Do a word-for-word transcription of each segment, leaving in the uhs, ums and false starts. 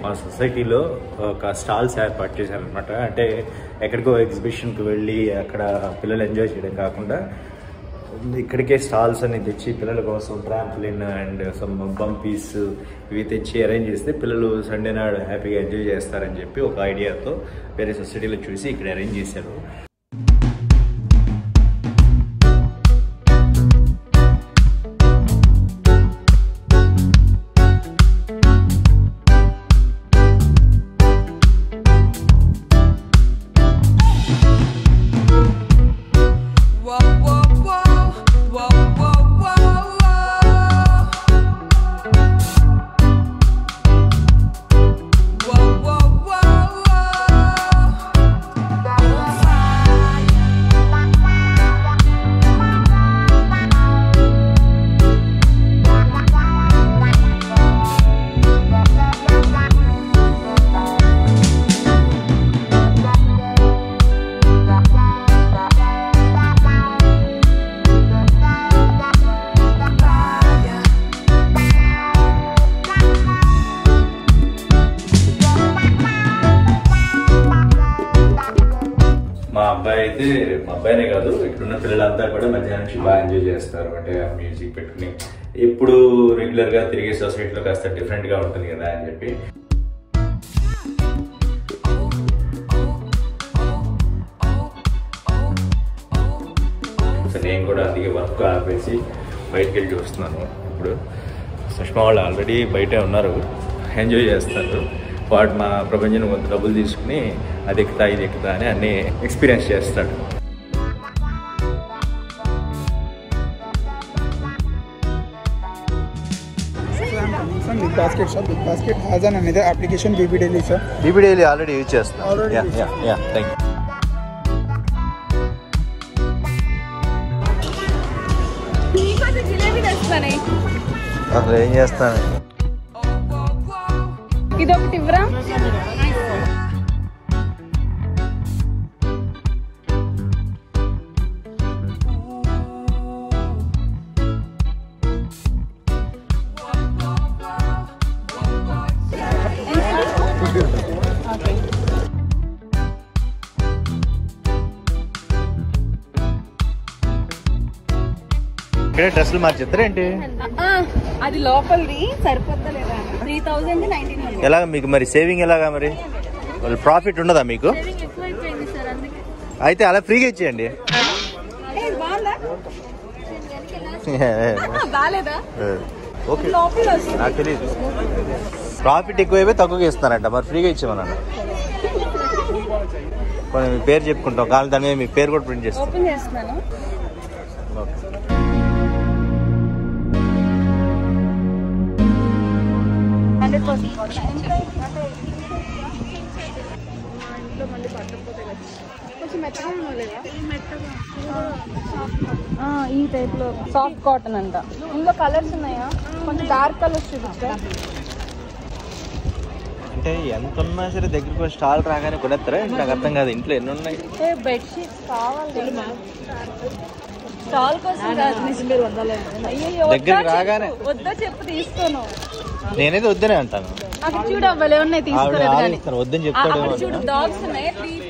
మా సొసైటీలో ఒక స్టాల్స్ ఏర్పాటు చేశారనమాట. అంటే ఎక్కడికో ఎగ్జిబిషన్కి వెళ్ళి అక్కడ పిల్లలు ఎంజాయ్ చేయడం కాకుండా ఇక్కడికే స్టాల్స్ అని తెచ్చి పిల్లల కోసం ట్రాంప్లిన్ అండ్ సమ్ బంపీస్ ఇవి తెచ్చి అరేంజ్ చేస్తే పిల్లలు సండే నాడు హ్యాపీగా ఎంజాయ్ చేస్తారని చెప్పి ఒక ఐడియాతో వేరే సొసైటీలో చూసి ఇక్కడ అరేంజ్ చేశారు. మా అబ్బాయి అయితే మా అబ్బాయినే కాదు ఇక్కడున్న పిల్లలంతా కూడా మధ్యాహ్నం నుంచి బాగా ఎంజాయ్ చేస్తారు. అంటే ఆ మ్యూజిక్ పెట్టుకుని ఎప్పుడు రెగ్యులర్గా తిరిగే సొసైటీలో కాస్త డిఫరెంట్గా ఉంటుంది కదా అని చెప్పి నేను కూడా అందుకే వర్క్ ఆపేసి బయటకు వెళ్ళి చూస్తున్నాను. ఇప్పుడు సుష్మా వాళ్ళు ఆల్రెడీ బయటే ఉన్నారు, ఎంజాయ్ చేస్తారు. వాడు మా ప్రపంచం కొంత డబ్బులు తీసుకుని అది ఎక్కుతా ఇది ఎక్కుతా అని అన్నీ ఎక్స్పీరియన్స్ చేస్తాడు. Big basket shop. Big basket has an another application B B Daily sir. B B Daily already use చేస్తున్నా. Yeah, yeah, yeah. Thank you. నీకోసం జిలేబీ తెస్తానే. అసలు ఏం చేస్తాను? ఇదొకటి ఇవ్వరా? ఇక్కడ డ్రెస్సులు మార్చేస్తారా ఏంటి? అది లోపలిది సరిపోతా లేదా? Three thousand nineteen hundred. ఎలాగ మీకు మరి సేవింగ్ ఎలాగా మరి? వాళ్ళు ప్రాఫిట్ ఉండదా మీకు? అయితే అలా ఫ్రీగా ఇచ్చేయండి. ఓకే, నాకు తెలియదు. ప్రాఫిట్ ఎక్కువైపోయి తక్కువగా ఇస్తారంట, మరి ఫ్రీగా ఇచ్చేమన్నా. కొన్ని మీ పేరు చెప్పుకుంటాం, కానీ దాని మీద మీ పేరు కూడా ప్రింట్ చేస్తాం. ఓకే. ఈ టైప్ లో సాఫ్ట్ కాటన్ అంట. ఇందులో కలర్స్ ఉన్నాయా? కొంచెం డార్క్ కలర్స్ చూపించా. అంటే ఎంత ఉన్నా సరే దగ్గరికి స్టాల్ రాగానే కొనేస్తారా? నాకు అర్థం కాదు. ఇంట్లో ఎన్ని ఉన్నాయి? బెడ్షీట్స్ కావాలి స్టాల్ కోసం. దగ్గరికి రాగానే వద్దా చెప్పు తీసుకోను. నేనైతే వద్దనే అంటాను. నాకు చూడు అవ్వలే ఉన్నాయి తీసుకోలేదు. వద్దని చెప్తాడు. చూడు డాగ్స్ ఉన్నాయి.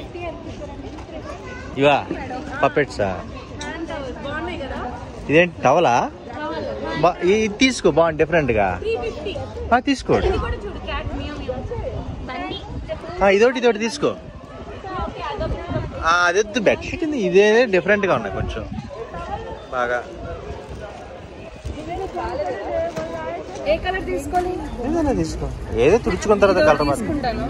ఇవా పపెట్సా? బాగున్నాయి కదా. ఇదేంటి టవలా? ఇది తీసుకో, బాగుంది డిఫరెంట్ గా తీసుకోండి. ఇదోటి ఇదోటి తీసుకో. అదొద్దు, బెడ్షీట్ ఉంది. ఇదే డిఫరెంట్ గా ఉన్నాయి కొంచెం బాగా. ఏ కలర్ తీసుకోవాలి? ఏదైనా తీసుకో, ఏదో తుడుచుకున్న తర్వాత కలర్ మరి.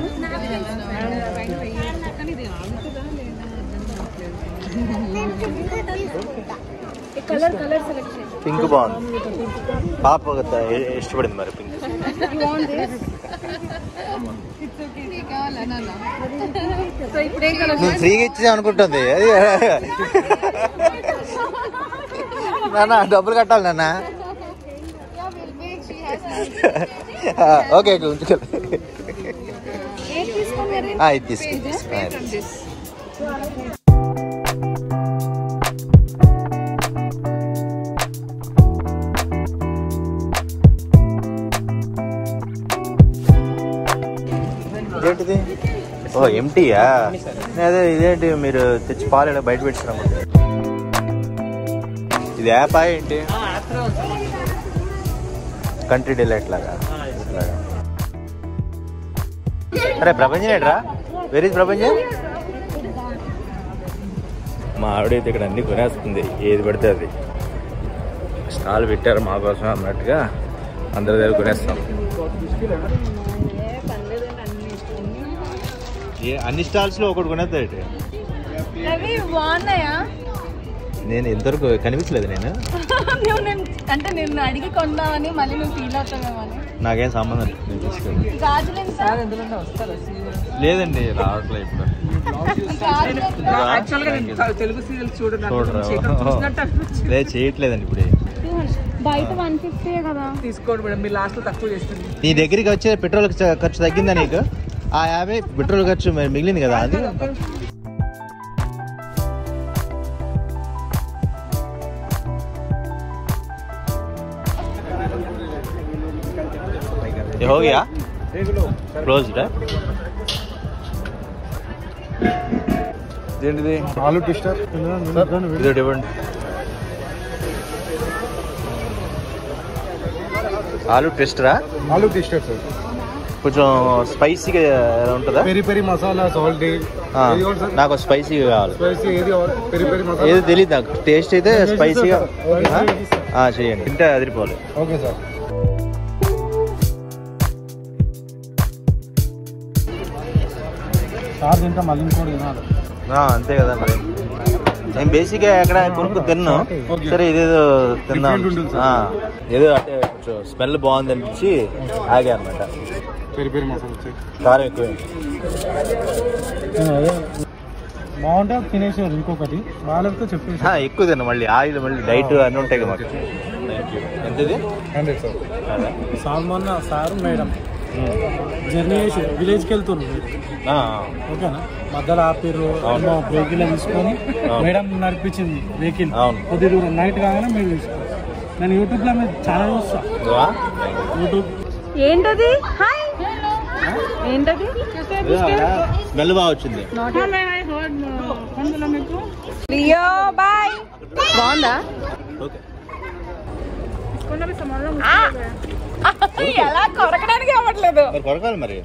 పింక్ బాగుంది, పాప ఇష్టపడింది మరి పింక్. నువ్వు ఫ్రీగా ఇచ్చి అనుకుంటుంది అది. నాన్న డబ్బులు కట్టాలి నాన్న. ఓకే ఉంచుకోండి. ఇది తీసుకో. ఇదేంటిది? ఓ ఎంటీయా? అదే ఇదేంటి మీరు తెచ్చి పాలు ఇలా బయట పెట్టినాము. ఇది యాప్ ఏంటి? కంట్రీ డిలైట్ లాగా. అరే ప్రపంచం ఏంట్రా? వెరీ ప్రపంచం. మా ఆవిడైతే ఇక్కడ అన్ని కొనేస్తుంది, ఏది పడితే అది. స్టాల్ పెట్టారు మా కోసం అన్నట్టుగా అందరి దగ్గర కొనేస్తాం. అన్ని స్టాల్స్ లో ఒకటి కొనేస్తాయి. నేను ఎంతవరకు కనిపించలేదు. నేను అంటే నేను అడిగి కొన్నామని మళ్ళీ నువ్వు ఫీల్ అవుతావేమని. నాకేం సంబంధం లేదండి, రావట్లేదు ఇప్పుడు. లేదు చేయట్లేదండి ఇప్పుడు. బయట వన్ ఫిఫ్టీ కదా తీసుకోండి మేడం, మీ లాస్ట్ లో తక్కువ చేస్తుంది. నీ దగ్గరికి వచ్చే పెట్రోల్ ఖర్చు తగ్గిందా నీకు? ఆ యాభై పెట్రోల్ ఖర్చు మిగిలింది కదా అది. हो गया क्लोज्ड है. ఏంటిది? ఆలు ట్విస్టర్. ఇది డిఫరెంట్. ఆలు ట్విస్టరా? ఆలు ట్విస్టర్ సార్. కొంచెం స్పైసీగా ఉంటుందా? Peri peri masala salt. నాకు స్పైసీగా కావాలి. స్పైసీ ఏది? పెరి పెరి మసాలా ఏది తెలియదు నాకు. టేస్ట్ అయితే స్పైసీగా చేయండి, తింటే అదిరిపోవాలి. Okay sir. సార్ తింటా మళ్ళీ ఇంకోటి తినాలి. అంతే కదా మరి. నేను బేసిక్గా ఎక్కడ కొనుక్కు తిన్నాను. సరే ఇదేదో తిన్నాను, ఏదో అంటే కొంచెం స్మెల్ బాగుంది అనిపించి ఆగా అనమాట. పెరి పెరి మసాలా కారం ఎక్కువ బాగుంటే తినేసారు. ఇంకొకటి బాగాలేకపోతే చెప్పేసి ఎక్కువ తిన్నా. మళ్ళీ ఆయిల్ మళ్ళీ డైట్ అన్నీ ఉంటాయి కదా మాకు. ఎంతది? Hundred sir. Salmon sir madam journey చేసి విలేజ్కి వెళ్తున్నారు. ఓకేనా? మధ్యలో ఆపిర్రు, వెహికల్ తీసుకొని మేడం నడిపించింది వెహికల్ కొద్ది దూరం. నైట్ కాగానే మీరు తీసుకోండి. నేను యూట్యూబ్ లో మీరు ఛానల్ చూస్తా. యూట్యూబ్ ఏంటది? ఏంటది? స్మెల్ బాగా వచ్చింది. Leo boy. బాగుందా? ఎలా కొరకడానికి అవ్వట్లేదు. కొరకాలి మరి,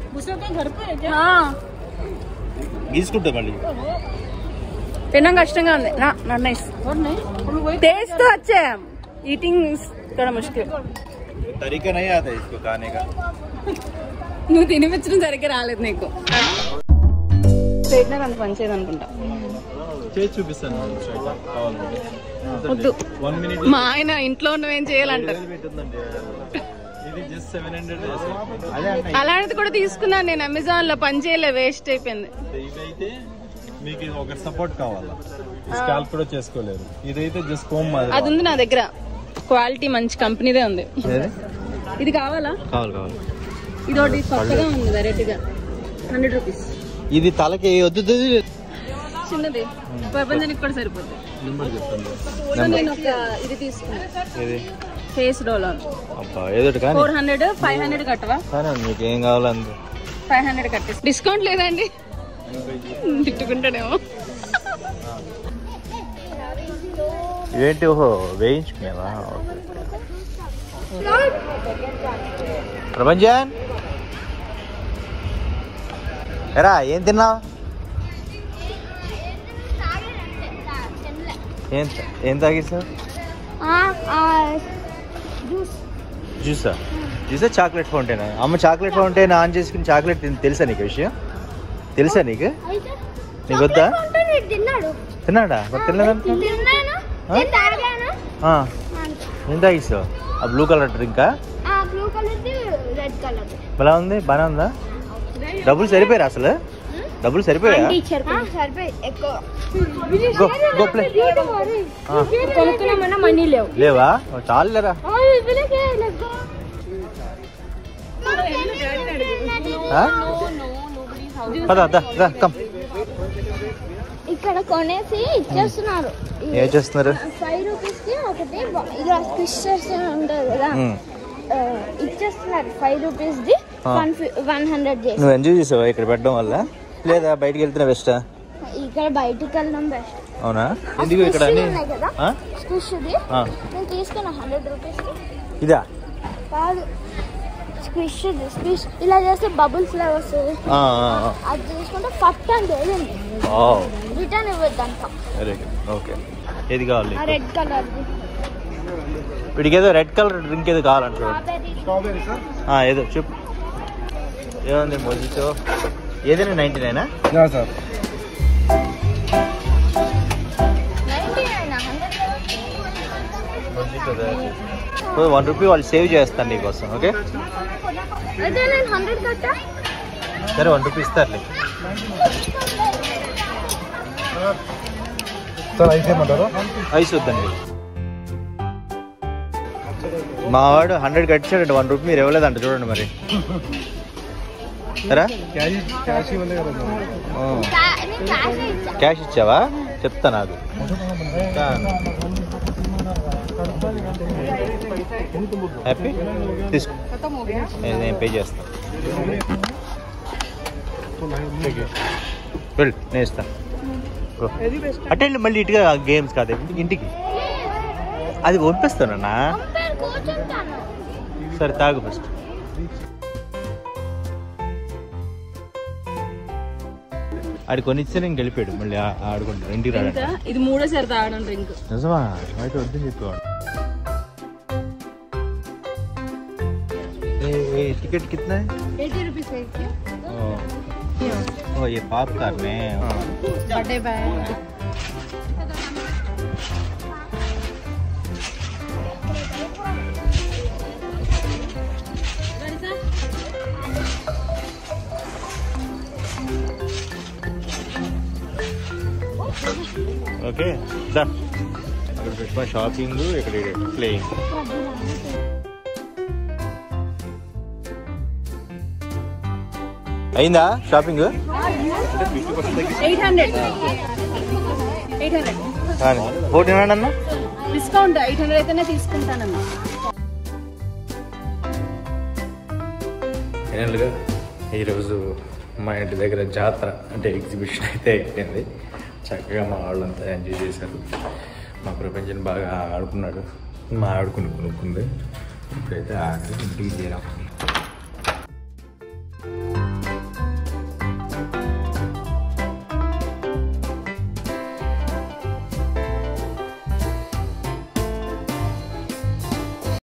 గీసుకుంటా మళ్ళీ. తినడం కష్టంగా ఉంది. నైస్ టేస్ట్ వచ్చే ఈటింగ్ थोड़ा मुश्किल. तरीका नहीं आता इसको खाने का. నువ్వు తినిపించడం సరిగ్గా రాలేదు నీకు. స్ట్రైట్నర్ అంత పని చేయదు అనుకుంటా. చేసి చూపిస్తాను. వద్దు, మా ఆయన ఇంట్లో ఉన్నవేం చేయాలంటారు. అలాంటిది కూడా తీసుకున్నాను నేను అమెజాన్ లో, పని చేయలే, వేస్ట్ అయిపోయింది. మీకు ఒక సపోర్ట్ కావాలా? స్కాల్ప్ కూడా చేసుకోలేదు. ఇదైతే జస్ట్ కోమ్. అది ఉంది నా దగ్గర, క్వాలిటీ మంచి కంపెనీదే ఉంది. ఇది కావాలా? కావాలి కావాలి. ఇది ఒకటి కొత్తగా ఉంది వెరైటీ గా, హండ్రెడ్ రూపీస్. ఇది తలకి వద్దు, చిన్నది, ప్రపంచానికి కూడా సరిపోతుంది. నేను ఒక ఇది తీసుకున్నా, face roll on. Four hundred five hundred కట్టవా? మీకు ఏం కావాలండి? ఫైవ్ హండ్రెడ్ కట్టేసి. డిస్కౌంట్ లేదండి? తిట్టుకుంటాడేమో. ఏంటి? ఓహో వేయించుకునేవా? ప్రపంచన్ ఎరా ఏం తిన్నావు? ఏం ఏం తాగేసావు? జ్యూసా? జ్యూసా? చాక్లెట్ ఫౌంటైనా? అమ్మ చాక్లెట్ ఫౌంటైన్ ఆన్ చేసుకుని చాక్లెట్ తెలుసా నీకు? విషయం తెలుసా నీకు? నీకు వద్దా? తిన్నాడా? తినలేదంటే ఏం తాగిస్తావు? ఆ బ్లూ కలర్ డ్రింకా? ఎలా ఉంది? బాగా ఉందా? డబ్బులు సరిపోయారా అసలు? డబ్బులు సరిపోయా? లేవా? చాలు లేరా? ఇక్కడ కొనేసి ఇచ్చేస్తున్నారు. ఏం చేస్తున్నారు? ఫైవ్ రూపీస్ కి ఒకటి ఇలా ఫిషెస్ ఉంటుంది కదా, ఇచ్చేస్తున్నారు. ఫైవ్ రూపీస్ ది వన్ హండ్రెడ్ చేసి. నువ్వు ఎంజాయ్ చేసావా ఇక్కడ పెట్టడం వల్ల, లేదా బయటికి వెళ్తున్నా బెస్టా? ఇక్కడ బయటికి వెళ్ళడం బెస్ట్. అవునా? ఎందుకు ఇక్కడ నేను తీసుకున్నా హండ్రెడ్ రూపీస్. ఇదా కాదు, స్క్విష్ స్క్విష్ ఇలా చేస్తే బబుల్ ఫ్లేవర్ వస్తుంది. అది తీసుకుంటే ఫట్ అంటే రిటర్న్ ఇవ్వద్దు అంట. ఓకే, ఏది కావాలి? Red colour. వీడికి ఏదో రెడ్ కలర్ డ్రింక్ ఏదో కావాలంటారు. ఏదో చెప్పు, ఏముంది? మొజిటో ఏదైనా నైన్టీ నైనా సార్? వన్ రూపీ వాళ్ళు సేవ్ చేస్తాను నీకోసం. ఓకే సరే, వన్ రూపీ ఇస్తారులే. సార్ ఐస్ ఏమంటారు? ఐస్ వద్దండి. మా వాడు హండ్రెడ్ కట్టాడంటే వన్ రూపీ మీరు ఇవ్వలేదంట, చూడండి మరి. సరే క్యాష్ ఇచ్చావా? చెప్తా నాకు. హ్యాపీ తీసుకో, నేను పే చేస్తాను. వెళ్ళు, నేను ఇస్తాను. అటెండ్ మళ్ళీ ఇటుగా గేమ్స్ కాదు ఇంటికి, అది పంపిస్తానన్నా. సరే తాగు ఫస్ట్. ఆడి కొనిచ్చే నేను గెలిపాడు, మళ్ళీ ఆడుకుంటాడు ఇంటికి రాడు. ఇది మూడోసారి తాగడం డ్రింక్. నిజమా? అయితే వద్దని చెప్పేవాడు. टिकट कितना है? एटी रुपीज है। ओ ये पॉपकॉर्न है। Birthday bye. ఓకే దా, అక్కడ పెట్టుకో. షాపింగ్ ఇక్కడ ప్లేయింగ్. అయిందా షాపింగ్? Eight hundred eight hundred fourteen hundred అన్న డిస్కౌంట్. ఎయిట్ హండ్రెడ్ అయితేనే తీసుకుంటానన్నా. ఫైనల్గా ఈరోజు మా ఇంటి దగ్గర జాతర అంటే ఎగ్జిబిషన్ అయితే అయిపోయింది. చక్కగా మా వాళ్ళంతా ఎంజాయ్ చేశారు. మా ప్రపంచాన్ని బాగా ఆడుకున్నాడు. మా ఆడుకుని కొనుక్కుంది. ఇప్పుడైతే ఆడి ఇంటికి చేరాం.